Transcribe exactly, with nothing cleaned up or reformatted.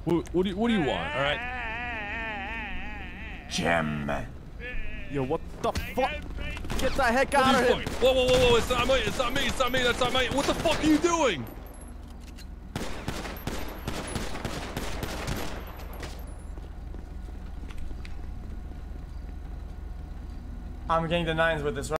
What, what do you What do you want? All right. Jim. Yo, what the fuck? Get the heck out of here! Whoa, whoa, whoa, whoa! It's not me! It's not me! It's not me! That's not me! What the fuck are you doing? I'm getting the nines with this, right?